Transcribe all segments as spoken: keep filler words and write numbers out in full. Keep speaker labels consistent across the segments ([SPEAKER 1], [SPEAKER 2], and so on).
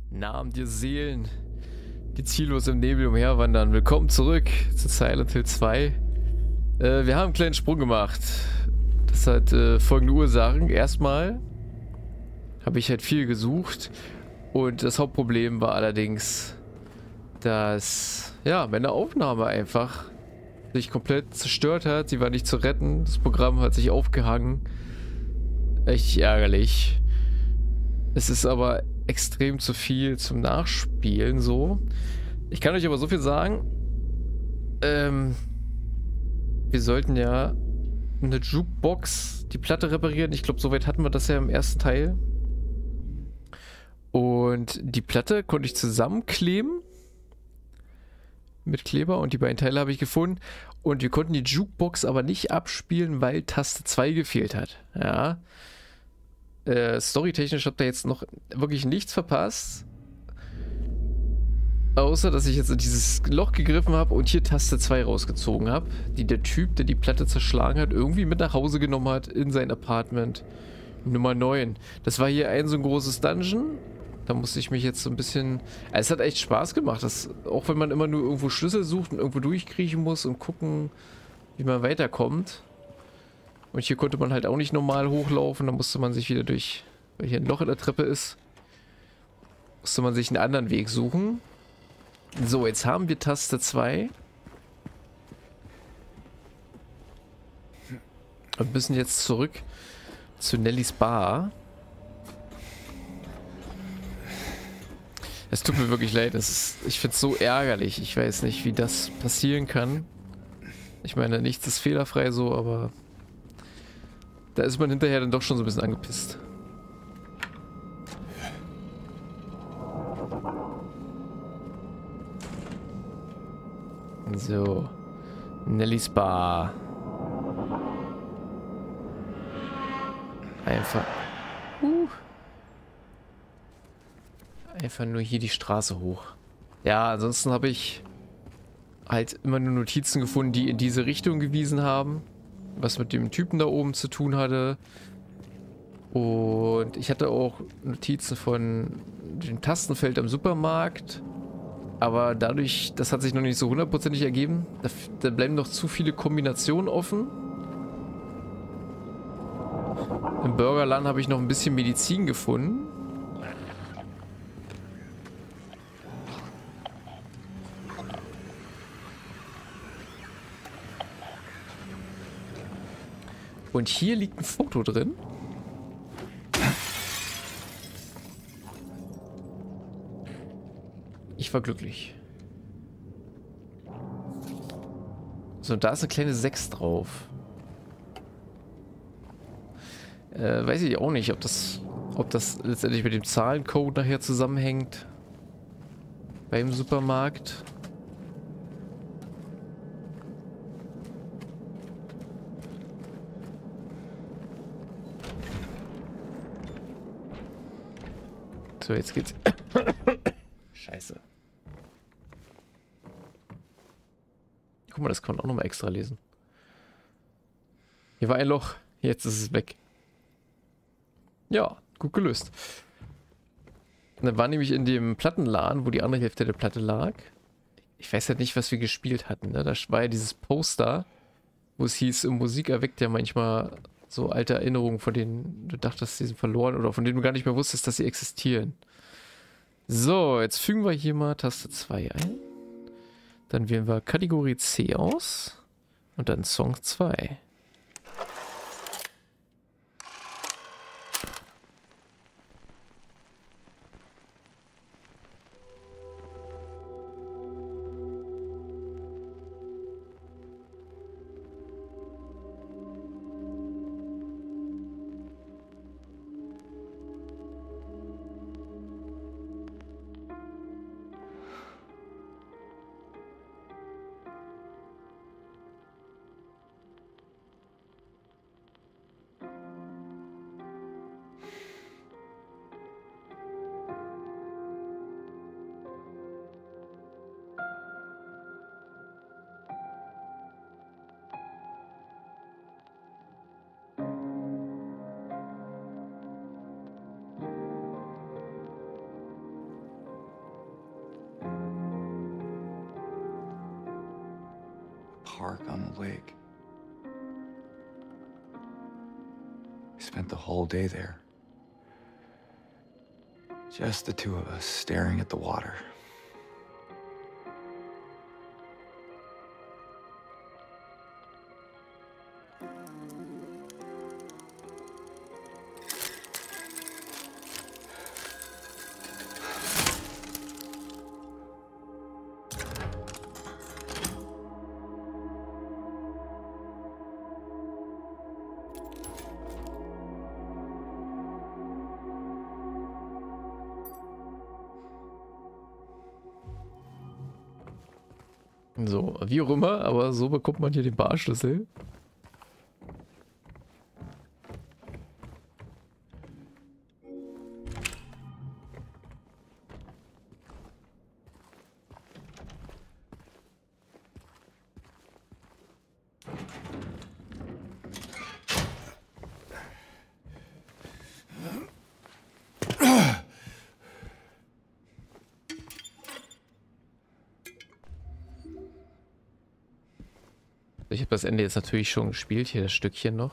[SPEAKER 1] Namen dir Seelen, die ziellos im Nebel umherwandern. Willkommen zurück zu Silent Hill zwei. Äh, wir haben einen kleinen Sprung gemacht. Das hat äh, folgende Ursachen. Erstmal habe ich halt viel gesucht und das Hauptproblem war allerdings, dass ja meine Aufnahme einfach sich komplett zerstört hat. Sie war nicht zu retten. Das Programm hat sich aufgehangen. Echt ärgerlich. Es ist aber extrem zu viel zum Nachspielen so. Ich kann euch aber so viel sagen. Ähm, wir sollten ja eine Jukebox, die Platte reparieren. Ich glaube, soweit hatten wir das ja im ersten Teil. Und die Platte konnte ich zusammenkleben mit Kleber und die beiden Teile habe ich gefunden. Und wir konnten die Jukebox aber nicht abspielen, weil Taste zwei gefehlt hat. Ja. Äh, storytechnisch habt ihr jetzt noch wirklich nichts verpasst. Außer, dass ich jetzt in dieses Loch gegriffen habe und hier Taste zwei rausgezogen habe, die der Typ, der die Platte zerschlagen hat, irgendwie mit nach Hause genommen hat in sein Apartment. Nummer neun. Das war hier ein so ein großes Dungeon. Da musste ich mich jetzt so ein bisschen... Also es hat echt Spaß gemacht. Das, auch wenn man immer nur irgendwo Schlüssel sucht und irgendwo durchkriechen muss und gucken, wie man weiterkommt. Und hier konnte man halt auch nicht normal hochlaufen. Da musste man sich wieder durch... Weil hier ein Loch in der Treppe ist. Musste man sich einen anderen Weg suchen. So, jetzt haben wir Taste zwei. Und müssen jetzt zurück zu Nellys Bar. Es tut mir wirklich leid. Das ist, ich finde es so ärgerlich. Ich weiß nicht, wie das passieren kann. Ich meine, nichts ist fehlerfrei so, aber da ist man hinterher dann doch schon so ein bisschen angepisst. So. Nellys Bar. Einfach. Uh. Einfach nur hier die Straße hoch. Ja, ansonsten habe ich halt immer nur Notizen gefunden, die in diese Richtung gewiesen haben. Was mit dem Typen da oben zu tun hatte. Und ich hatte auch Notizen von dem Tastenfeld am Supermarkt. Aber dadurch, das hat sich noch nicht so hundertprozentig ergeben. Da, da bleiben noch zu viele Kombinationen offen. Im Burgerladen habe ich noch ein bisschen Medizin gefunden. Und hier liegt ein Foto drin. Ich war glücklich. So, da ist eine kleine sechs drauf. Äh, weiß ich auch nicht, ob das, ob das letztendlich mit dem Zahlencode nachher zusammenhängt. Beim Supermarkt. So, jetzt geht's. Scheiße. Guck mal, das kann man auch nochmal extra lesen. Hier war ein Loch. Jetzt ist es weg. Ja, gut gelöst. Und dann war nämlich in dem Plattenladen, wo die andere Hälfte der Platte lag. Ich weiß ja nicht, was wir gespielt hatten. Ne? Da war ja dieses Poster, wo es hieß, Musik erweckt ja manchmal so alte Erinnerungen, von denen du dachtest, sie sind verloren oder von denen du gar nicht mehr wusstest, dass sie existieren. So, jetzt fügen wir hier mal Taste zwei ein. Dann wählen wir Kategorie C aus. Und dann Song zwei.
[SPEAKER 2] park on the lake. We spent the whole day there. Just the two of us staring at the water.
[SPEAKER 1] So, wie auch immer, aber so bekommt man hier den Barschlüssel. Ich habe das Ende jetzt natürlich schon gespielt, hier das Stückchen noch.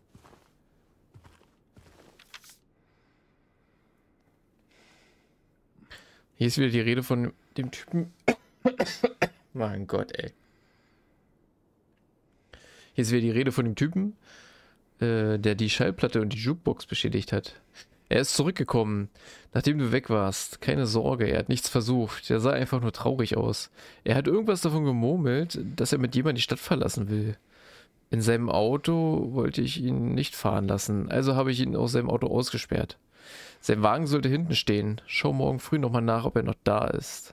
[SPEAKER 1] Hier ist wieder die Rede von dem Typen. Mein Gott, ey. Hier ist wieder die Rede von dem Typen, äh, der die Schallplatte und die Jukebox beschädigt hat. Er ist zurückgekommen, nachdem du weg warst. Keine Sorge, er hat nichts versucht. Er sah einfach nur traurig aus. Er hat irgendwas davon gemurmelt, dass er mit jemandem die Stadt verlassen will. In seinem Auto wollte ich ihn nicht fahren lassen, also habe ich ihn aus seinem Auto ausgesperrt. Sein Wagen sollte hinten stehen. Schau morgen früh nochmal nach, ob er noch da ist.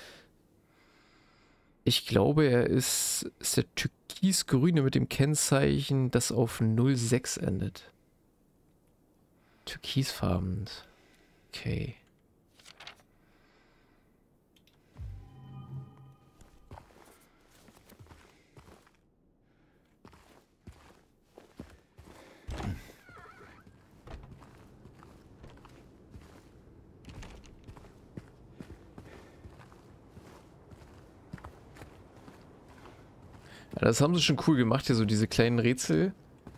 [SPEAKER 1] Ich glaube, er ist, ist der türkisgrüne mit dem Kennzeichen, das auf null sechs endet. Türkisfarben. Okay. Ja, das haben sie schon cool gemacht, hier so diese kleinen Rätsel.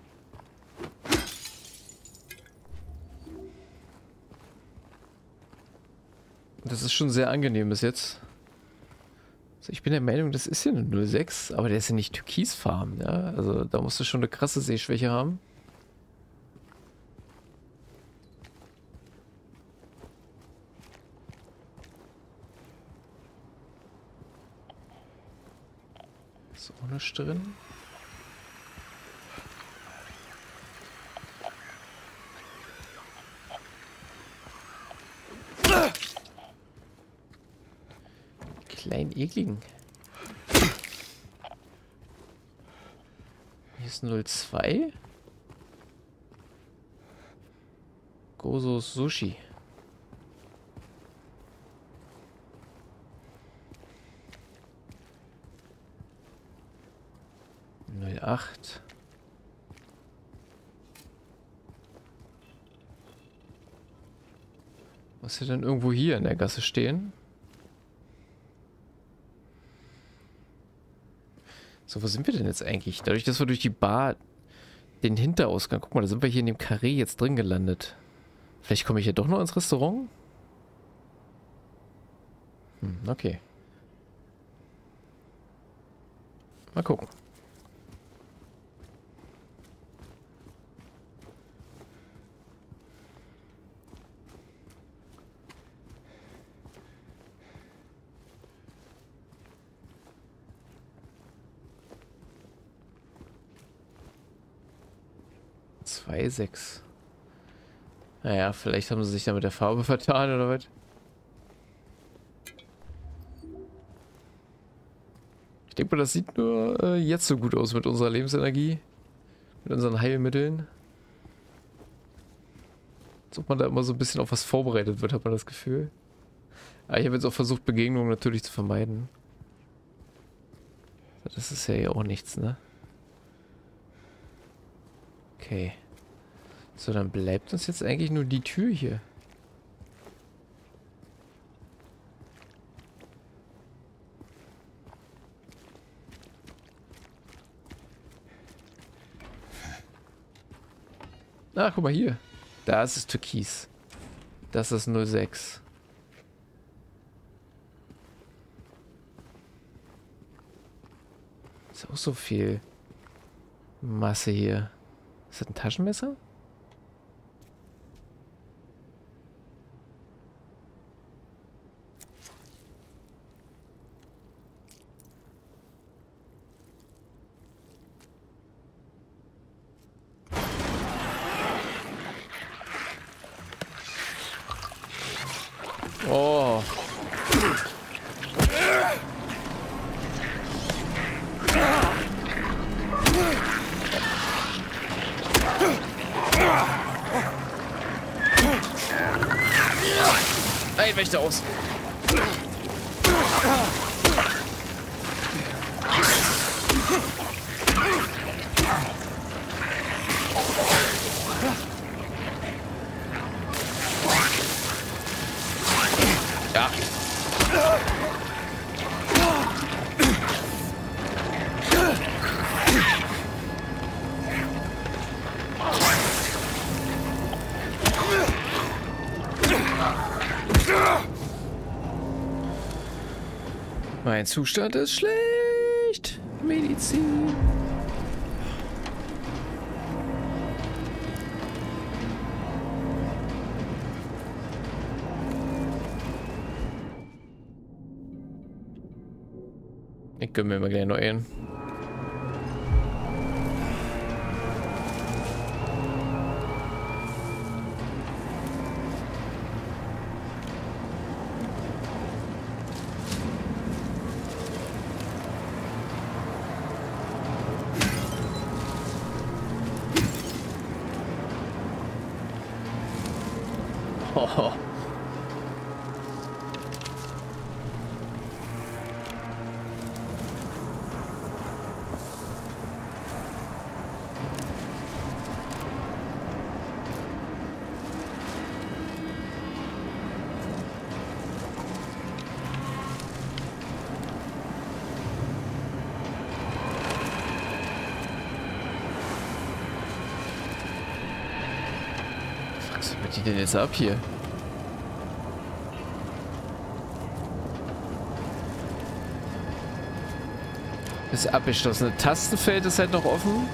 [SPEAKER 1] Das ist schon sehr angenehm bis jetzt. Also ich bin der Meinung, das ist hier eine null sechs, aber der ist ja nicht türkisfarben, ja. Also da musst du schon eine krasse Sehschwäche haben. Ist auch nichts drin. Kleinen ekligen. Hier ist null zwei. Gozo Sushi. null acht. Muss hier denn irgendwo hier in der Gasse stehen? So, wo sind wir denn jetzt eigentlich? Dadurch, dass wir durch die Bar den Hinterausgang... Guck mal, da sind wir hier in dem Karree jetzt drin gelandet. Vielleicht komme ich ja doch noch ins Restaurant? Hm, okay. Mal gucken. zwei sechs. Naja, vielleicht haben sie sich da mit der Farbe vertan oder was? Ich denke mal, das sieht nur äh, jetzt so gut aus mit unserer Lebensenergie. Mit unseren Heilmitteln. Als ob man da immer so ein bisschen auf was vorbereitet wird, hat man das Gefühl. Aber ich habe jetzt auch versucht, Begegnungen natürlich zu vermeiden. Das ist ja hier auch nichts, ne? Okay. So, dann bleibt uns jetzt eigentlich nur die Tür hier. Ah, guck mal hier. Da ist es Türkis. Das ist null sechs. Ist auch so viel Masse hier. Ist das ein Taschenmesser? Oh. Ein Wächter aus. Ja. Mein Zustand ist schlecht. Medizin. Ich gönn mir mal gleich noch einen. Oh. Was wird die denn jetzt ab hier? Das abgeschlossene Tastenfeld ist halt noch offen.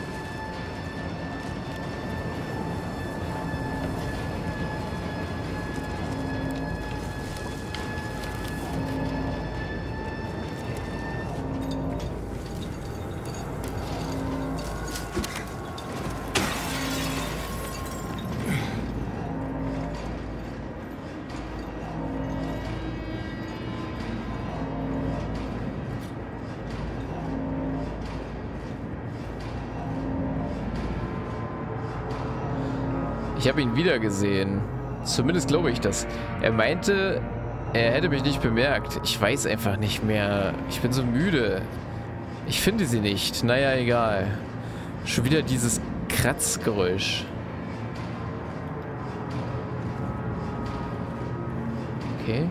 [SPEAKER 1] Ich habe ihn wieder gesehen. Zumindest glaube ich das. Er meinte, er hätte mich nicht bemerkt. Ich weiß einfach nicht mehr. Ich bin so müde. Ich finde sie nicht. Naja, egal. Schon wieder dieses Kratzgeräusch. Okay.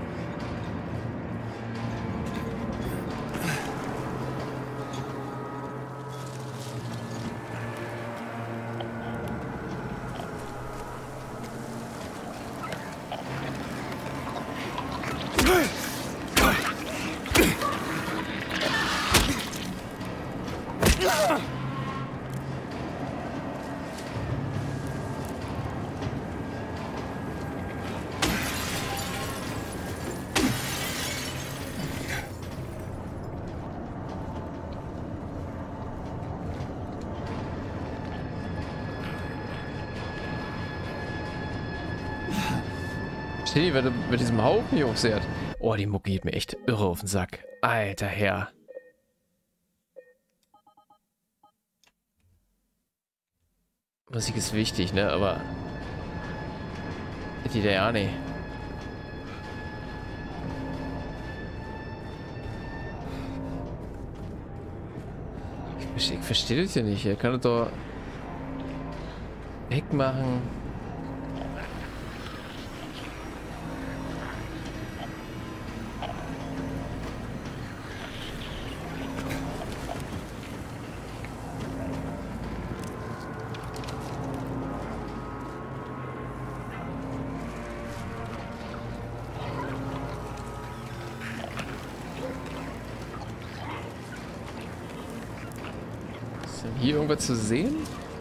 [SPEAKER 1] Steht die, wenn er mit diesem Haufen hier hochsehrt. Oh, die Mucke geht mir echt irre auf den Sack. Alter Herr. Musik ist wichtig, ne? Aber die der ja nicht. Ich, ich verstehe das ja nicht. Er kann das doch wegmachen. Hier irgendwas zu sehen?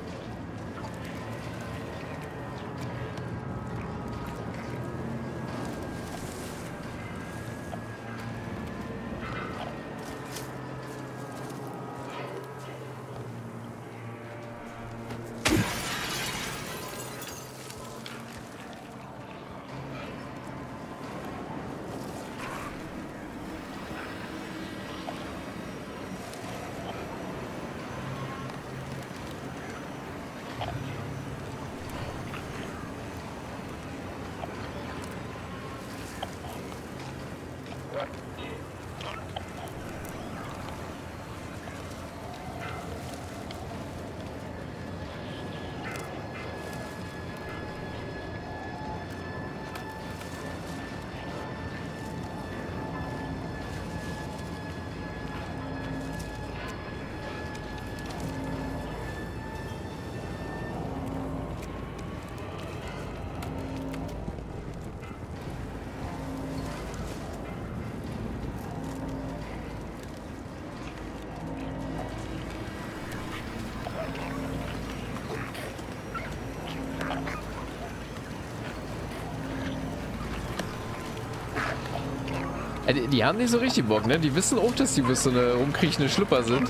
[SPEAKER 1] Die, die haben nicht so richtig Bock, ne? Die wissen auch, dass die bloß so eine rumkriechende Schlüpper sind.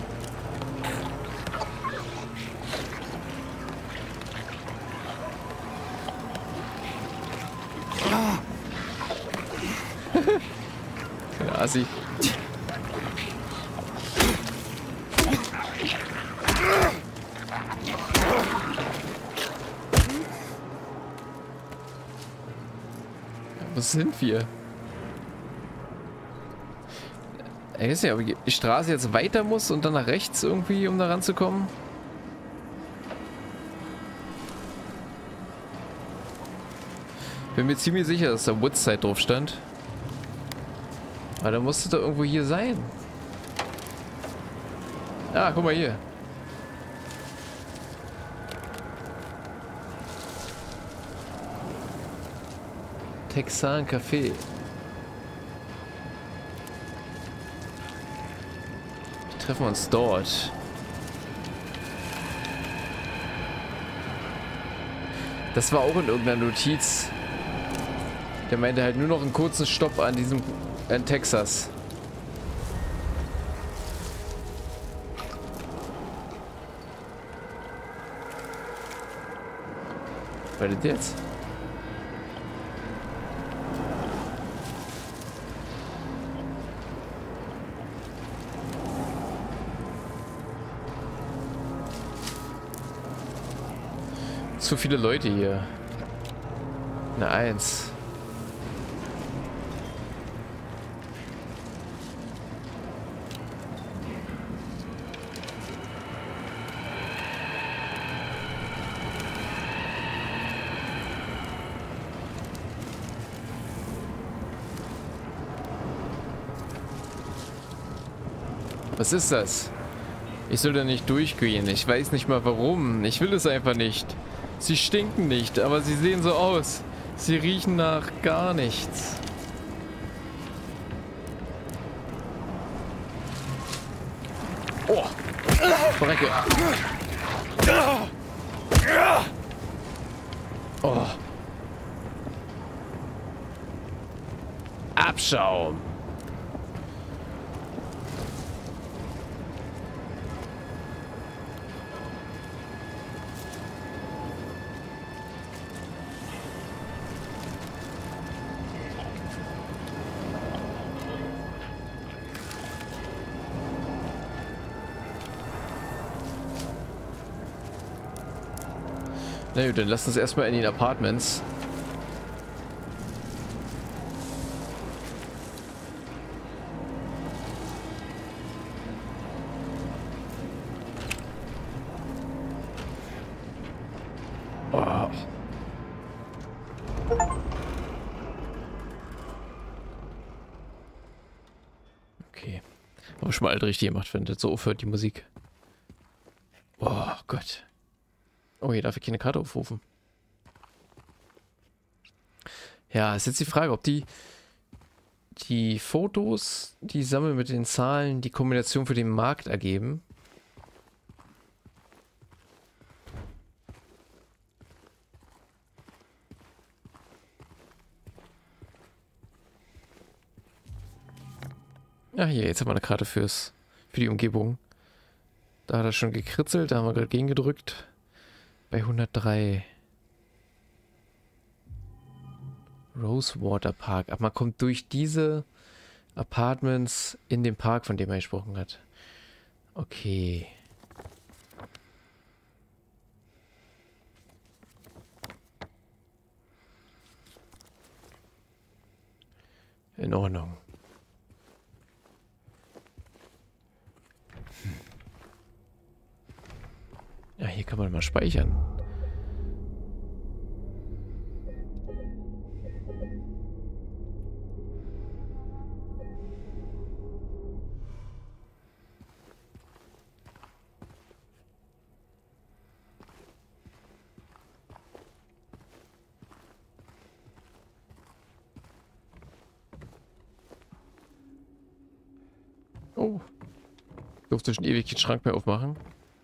[SPEAKER 1] Keine Assi. Wo sind wir? Ich weiß nicht, ob die Straße jetzt weiter muss und dann nach rechts irgendwie, um da ranzukommen. Bin mir ziemlich sicher, dass da Woodside drauf stand. Aber da musste doch irgendwo hier sein. Ah, guck mal hier. Texan Café. Treffen wir uns dort. Das war auch in irgendeiner Notiz. Der meinte halt nur noch einen kurzen Stopp an diesem in Texas. Was ist das jetzt? Zu viele Leute hier. Eine Eins. Was ist das? Ich soll da nicht durchgehen. Ich weiß nicht mal warum. Ich will es einfach nicht. Sie stinken nicht, aber sie sehen so aus. Sie riechen nach gar nichts. Oh! Verrecke! Oh! Abschaum! Na gut, dann lass uns erstmal in den Apartments. Oh. Okay. Aber schon mal alt richtig gemacht, wenn das so aufhört, die Musik. Oh Gott. Oh, hier darf ich keine Karte aufrufen. Ja, ist jetzt die Frage, ob die die Fotos, die sammeln mit den Zahlen, die Kombination für den Markt ergeben. Ja, hier, jetzt haben wir eine Karte fürs, für die Umgebung. Da hat er schon gekritzelt, da haben wir gerade gegengedrückt. Bei hundertdrei. Rosewater Park. Aber man kommt durch diese Apartments in den Park, von dem er gesprochen hat. Okay. In Ordnung. Ja, hier kann man mal speichern. Oh. Ich durfte schon ewig den Schrank mehr aufmachen.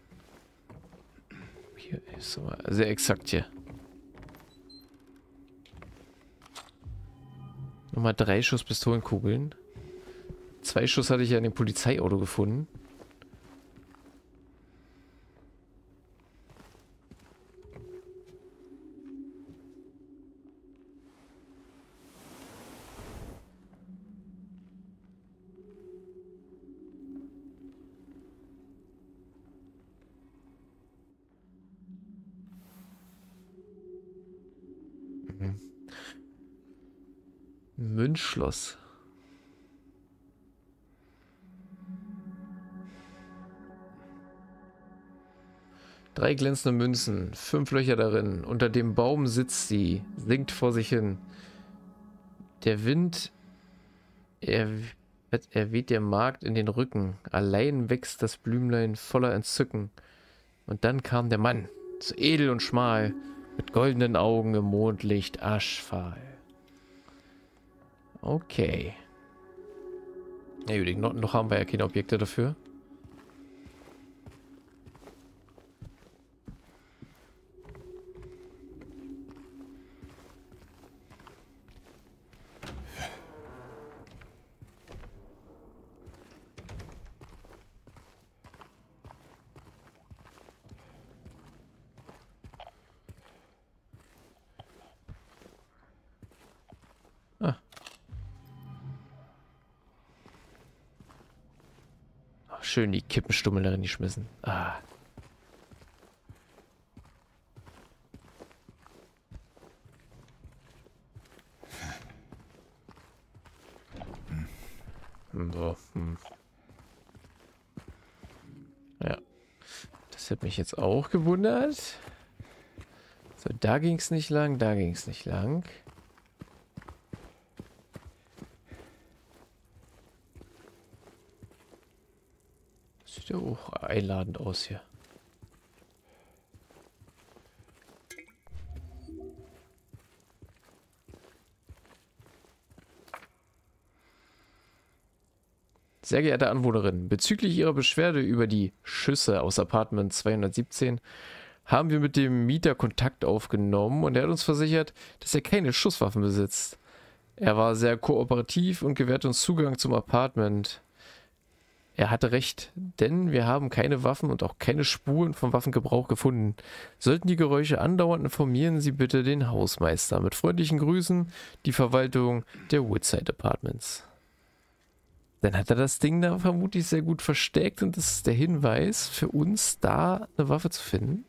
[SPEAKER 1] Hier ist aber sehr exakt hier. Nochmal drei Schuss Pistolenkugeln. Zwei Schuss hatte ich ja in dem Polizeiauto gefunden. Münzschloss. Drei glänzende Münzen, fünf Löcher darin. Unter dem Baum sitzt sie, singt vor sich hin. Der Wind, er, er weht der Magd in den Rücken. Allein wächst das Blümlein voller Entzücken. Und dann kam der Mann, so edel und schmal, mit goldenen Augen im Mondlicht aschfahl. Okay. Ja, gut, noch, noch haben wir ja keine Objekte dafür. Ah. Ach, schön die Kippenstummel darin geschmissen. Ah. So, hm. Ja. Das hat mich jetzt auch gewundert. So, da ging es nicht lang, da ging es nicht lang. Sieht ja auch einladend aus hier. Sehr geehrte Anwohnerin, bezüglich Ihrer Beschwerde über die Schüsse aus Apartment zweihundertsiebzehn haben wir mit dem Mieter Kontakt aufgenommen und er hat uns versichert, dass er keine Schusswaffen besitzt. Er war sehr kooperativ und gewährte uns Zugang zum Apartment. Er hatte recht, denn wir haben keine Waffen und auch keine Spuren von Waffengebrauch gefunden. Sollten die Geräusche andauern, informieren Sie bitte den Hausmeister. Mit freundlichen Grüßen, die Verwaltung der Woodside Apartments. Dann hat er das Ding da vermutlich sehr gut versteckt und das ist der Hinweis für uns, da eine Waffe zu finden.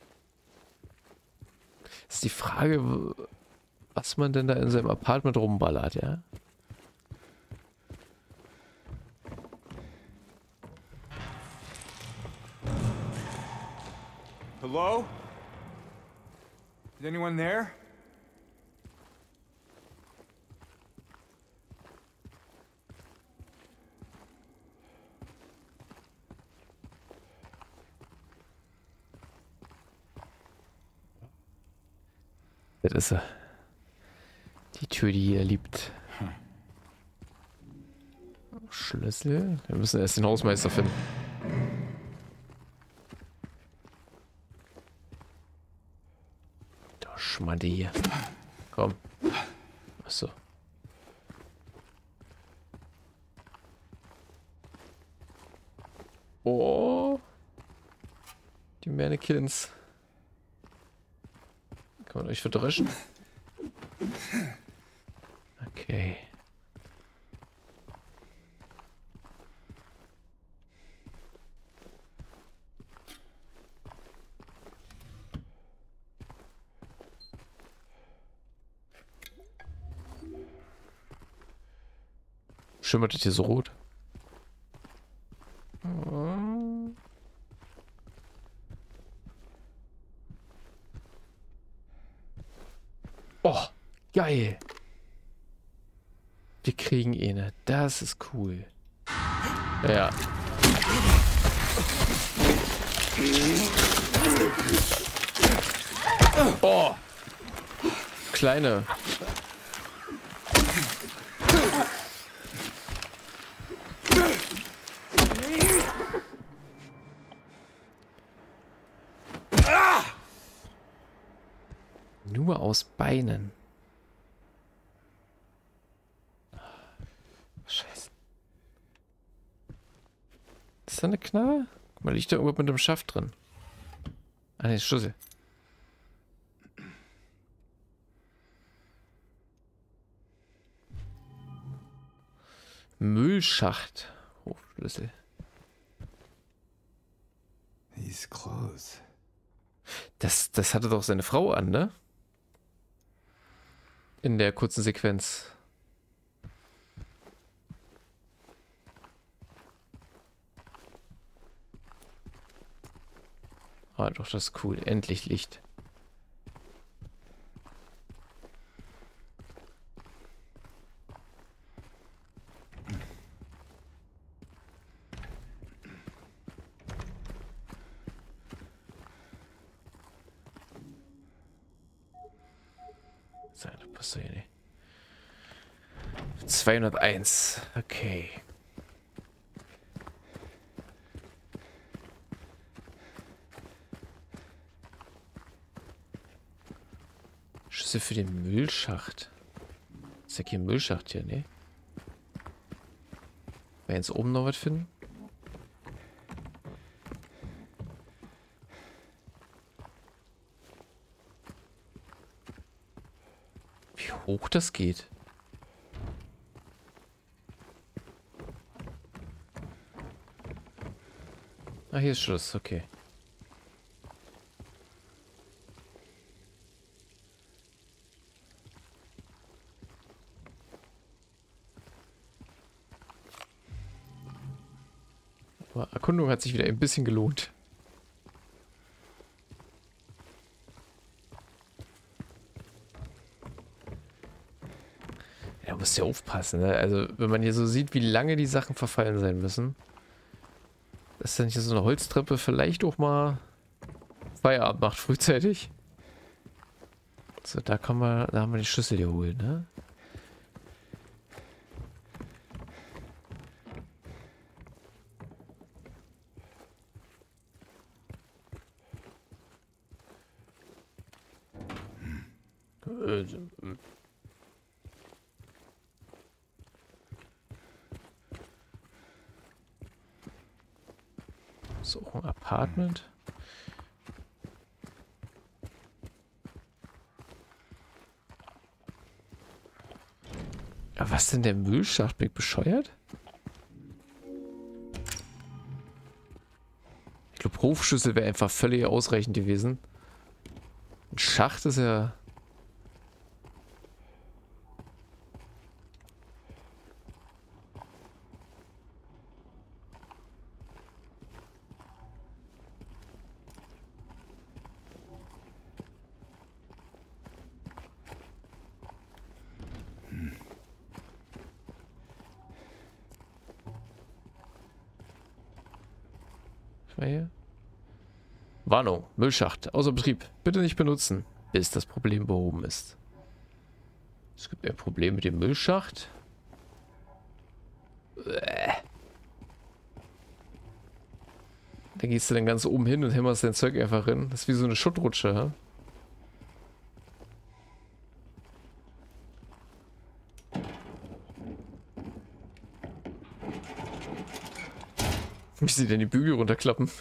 [SPEAKER 1] Das ist die Frage, was man denn da in seinem Apartment rumballert, ja?
[SPEAKER 3] Hello? Is anyone there?
[SPEAKER 1] Das ist er. Die Tür, die er liebt. Schlüssel? Wir müssen erst den Hausmeister finden. Da Schmande hier. Komm. Achso. Oh. Die Mannequins. Kann man euch verdreschen? Okay. Schimmert das hier so rot? Oh, geil. Wir kriegen eine. Das ist cool. Ja. Oh. Kleine. Nur aus Beinen. Scheiße. Ist da eine Knarre? Guck mal, liegt da irgendwo mit dem Schaft drin. Ah, ne, Schlüssel. Müllschacht. Hochschlüssel.
[SPEAKER 2] These clothes.
[SPEAKER 1] Das, das hatte doch seine Frau an, ne? In der kurzen Sequenz. Ah, doch, das ist cool. Endlich Licht. Das passt doch hier nicht. zweihunderteins. Okay. Schlüssel für den Müllschacht. Ist ja kein Müllschacht hier, ne? Werden wir jetzt oben noch was finden? Wie hoch das geht. Ah, hier ist Schluss, okay. Aber Erkundung hat sich wieder ein bisschen gelohnt. Da musst du ja aufpassen, ne? Also, wenn man hier so sieht, wie lange die Sachen verfallen sein müssen, dass dann hier so eine Holztreppe vielleicht auch mal Feierabend macht, frühzeitig. So, da kann man, da haben wir die Schlüssel geholt, ne? So, ein Apartment. Aber was denn der Müllschacht? Bin ich bescheuert? Ich glaube, Hofschlüssel wäre einfach völlig ausreichend gewesen. Ein Schacht ist ja... Hier. Warnung, Müllschacht, außer Betrieb. Bitte nicht benutzen, bis das Problem behoben ist. Es gibt ein Problem mit dem Müllschacht. Bäh. Da gehst du dann ganz oben hin und hämmerst dein Zeug einfach hin. Das ist wie so eine Schuttrutsche, ha? Wie sie denn die Bügel runterklappen?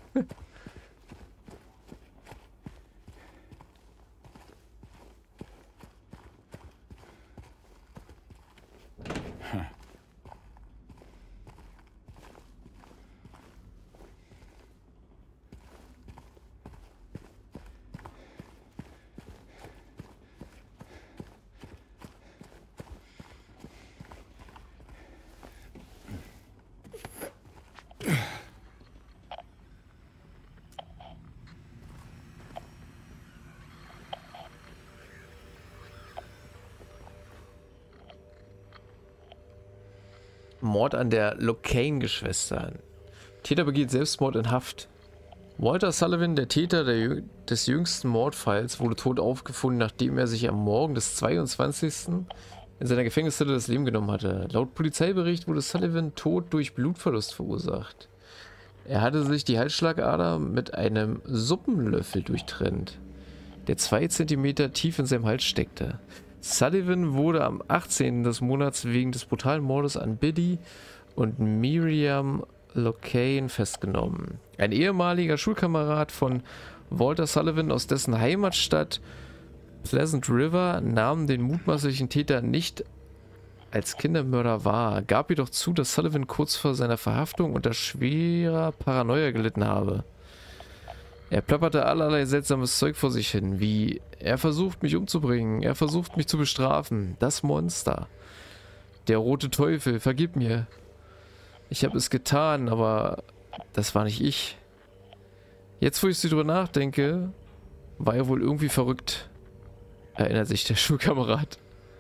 [SPEAKER 1] Mord an der Locane-Geschwistern. Täter begeht Selbstmord in Haft. Walter Sullivan, der Täter der jü des jüngsten Mordfalls, wurde tot aufgefunden, nachdem er sich am Morgen des zweiundzwanzigsten in seiner Gefängniszelle das Leben genommen hatte. Laut Polizeibericht wurde Sullivan tot durch Blutverlust verursacht. Er hatte sich die Halsschlagader mit einem Suppenlöffel durchtrennt, der zwei Zentimeter tief in seinem Hals steckte. Sullivan wurde am achtzehnten des Monats wegen des brutalen Mordes an Biddy und Miriam Locane festgenommen. Ein ehemaliger Schulkamerad von Walter Sullivan aus dessen Heimatstadt Pleasant River nahm den mutmaßlichen Täter nicht als Kindermörder wahr, gab jedoch zu, dass Sullivan kurz vor seiner Verhaftung unter schwerer Paranoia gelitten habe. Er plapperte allerlei seltsames Zeug vor sich hin, wie: er versucht mich umzubringen, er versucht mich zu bestrafen, das Monster, der rote Teufel, vergib mir. Ich habe es getan, aber das war nicht ich. Jetzt, wo ich so drüber nachdenke, war er wohl irgendwie verrückt, erinnert sich der Schulkamerad.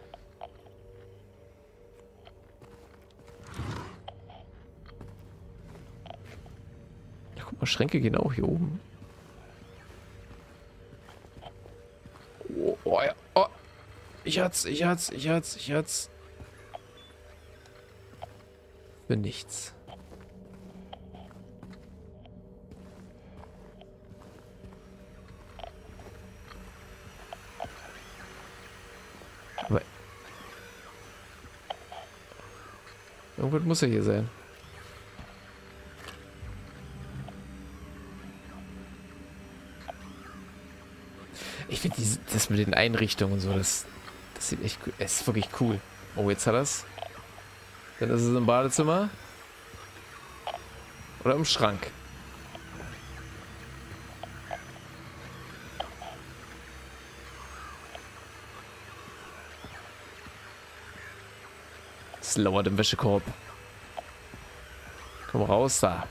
[SPEAKER 1] Ja, guck mal, Schränke gehen auch hier oben. Oh, oh, ja. Oh. Ich hat's, ich hat's, ich hat's, ich hat's. Für nichts. Aber irgendwas muss ja hier sein. Ich finde das mit den Einrichtungen und so, das, das sieht echt cool. Es ist wirklich cool. Oh, jetzt hat er's. Dann ist es im Badezimmer. Oder im Schrank. Es lauert im Wäschekorb. Komm raus da.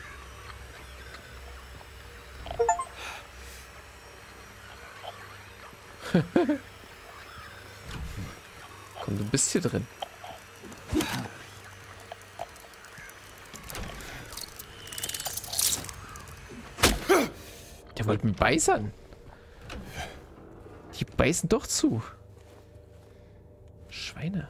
[SPEAKER 1] Komm, du bist hier drin. Der wollte mich beißen. Die beißen doch zu. Schweine.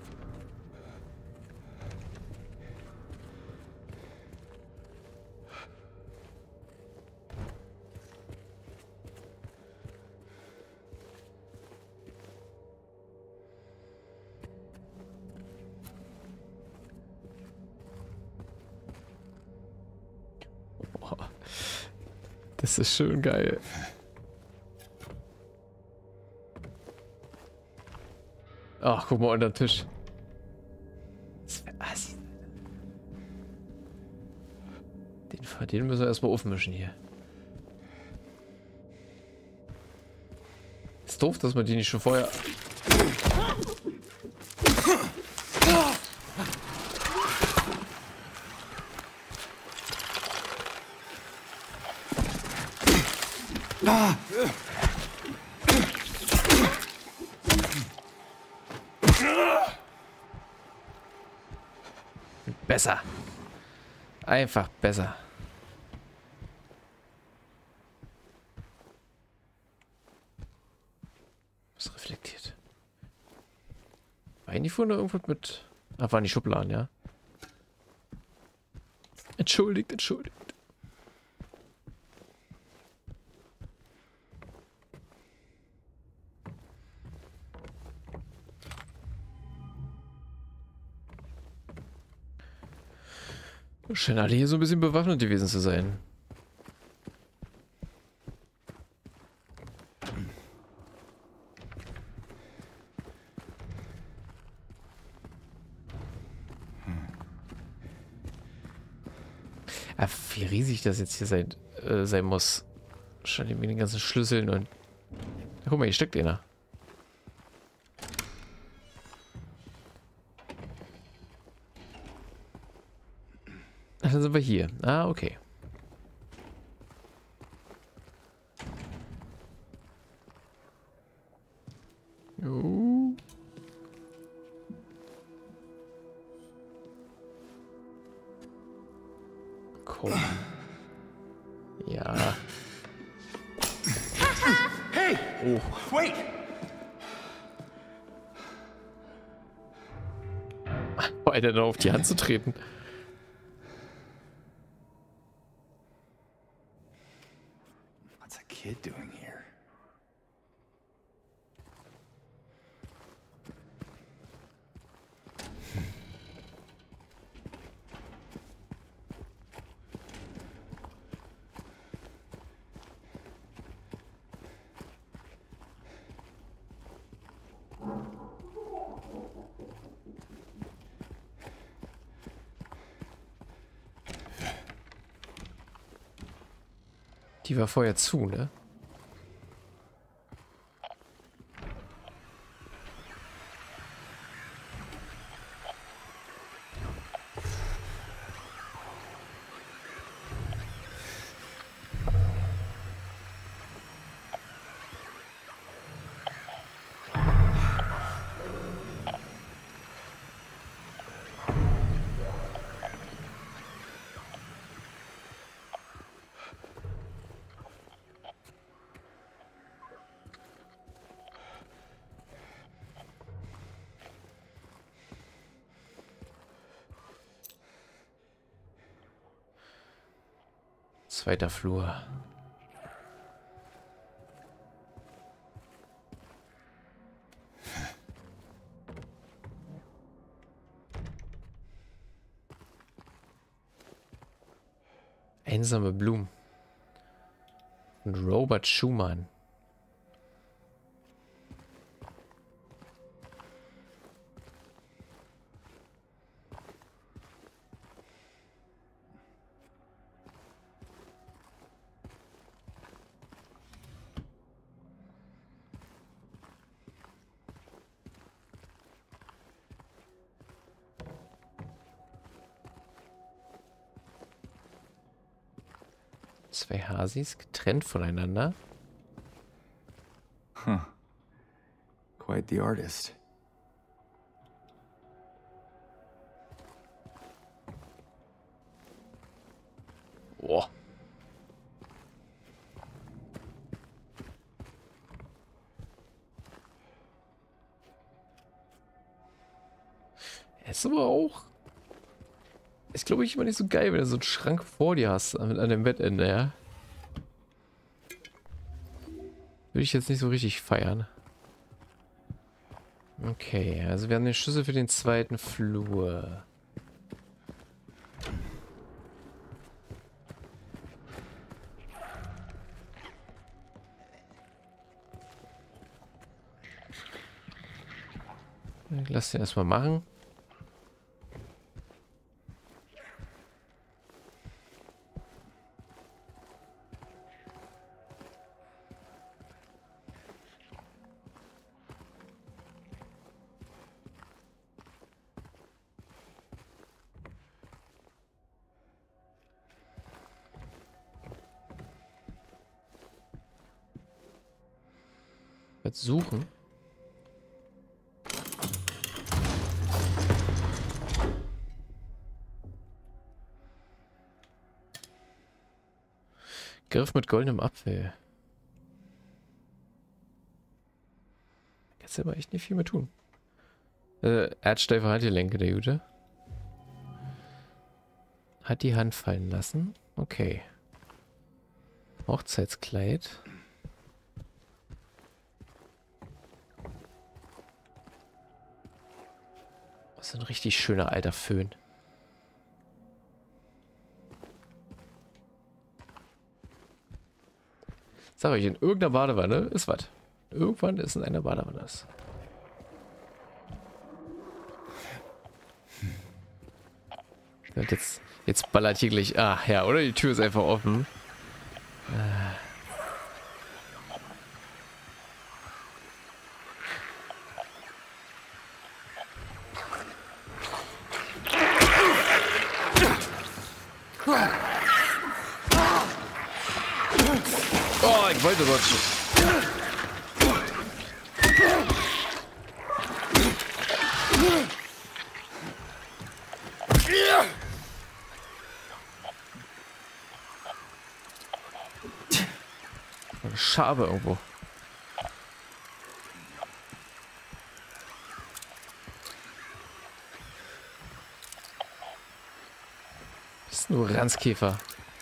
[SPEAKER 1] Das ist schön geil. Ach, guck mal unter den Tisch. Den, den müssen wir erstmal aufmischen hier. Ist doof, dass man die nicht schon vorher... Besser. Einfach besser. Was reflektiert? War eigentlich vorhin irgendwas mit... Ah, waren die Schubladen, ja? Entschuldigt, entschuldigt. Scheinen alle hier so ein bisschen bewaffnet gewesen zu sein. Ah, wie riesig das jetzt hier sein, äh, sein muss. Wahrscheinlich mit den ganzen Schlüsseln und... Ja, guck mal, hier steckt einer. Ach, dann sind wir hier. Ah, okay. Uh. Komm. Ja.
[SPEAKER 3] Hey!
[SPEAKER 1] Oh.
[SPEAKER 3] Wait!
[SPEAKER 1] Weiter noch auf die Hand zu treten.
[SPEAKER 2] What's a kid doing here?
[SPEAKER 1] Die war vorher zu, ne? Zweiter Flur. Einsame Blumen. Und Robert Schumann. Zwei Hasis getrennt voneinander.
[SPEAKER 2] Huh. Quite the artist.
[SPEAKER 1] Boah. Ist aber auch... Ist, glaube ich, immer nicht so geil, wenn du so einen Schrank vor dir hast, an, an dem Bettende, ja. Würde ich jetzt nicht so richtig feiern. Okay, also wir haben den Schlüssel für den zweiten Flur. Lass den erstmal machen. Jetzt suchen. Griff mit goldenem Apfel. Kannst du aber echt nicht viel mehr tun. Äh, erdsteife Handgelenke, der Jute. Hat die Hand fallen lassen. Okay. Hochzeitskleid. Das ist ein richtig schöner alter Föhn. Sag euch, in irgendeiner Badewanne ist was. Irgendwann ist in einer Badewanne was. Und jetzt, jetzt ballert hier gleich. Ah, ja, oder? Die Tür ist einfach offen. Ah. Oh, ich wollte rutschen. Eine Schabe irgendwo. Das ist nur Ranzkäfer.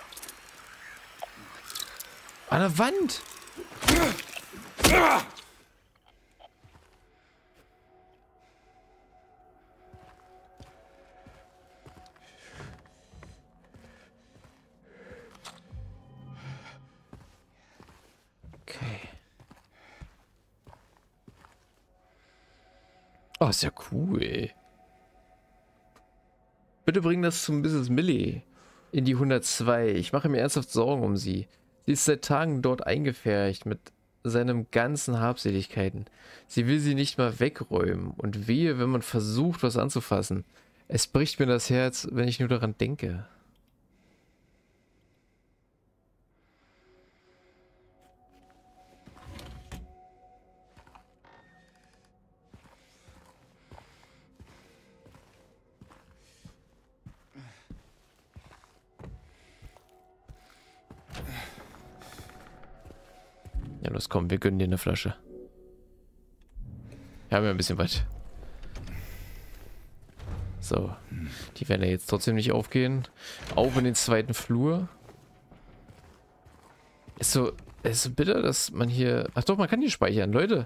[SPEAKER 1] An der Wand! Okay. Oh, ist ja cool. Bitte bring das zu Misses Millie in die hundertzwei. Ich mache mir ernsthaft Sorgen um sie. Sie ist seit Tagen dort eingepfercht mit seinen ganzen Habseligkeiten. Sie will sie nicht mal wegräumen. Und wehe, wenn man versucht, was anzufassen. Es bricht mir das Herz, wenn ich nur daran denke. Ja, los, komm, wir gönnen dir eine Flasche. Wir haben ja ein bisschen was. So. Die werden ja jetzt trotzdem nicht aufgehen. Auf in den zweiten Flur. Ist so, ist so bitter, dass man hier... Ach doch, man kann hier speichern, Leute.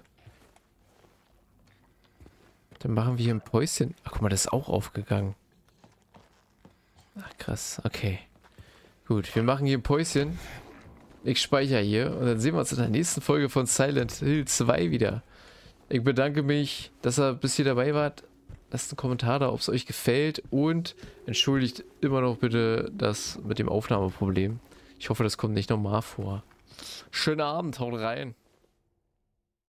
[SPEAKER 1] Dann machen wir hier ein Päuschen. Ach, guck mal, das ist auch aufgegangen. Ach, krass. Okay. Gut, wir machen hier ein Päuschen. Ich speichere hier und dann sehen wir uns in der nächsten Folge von Silent Hill zwei wieder. Ich bedanke mich, dass ihr bis hier dabei wart. Lasst einen Kommentar da, ob es euch gefällt und entschuldigt immer noch bitte das mit dem Aufnahmeproblem. Ich hoffe, das kommt nicht nochmal vor. Schönen Abend, haut rein.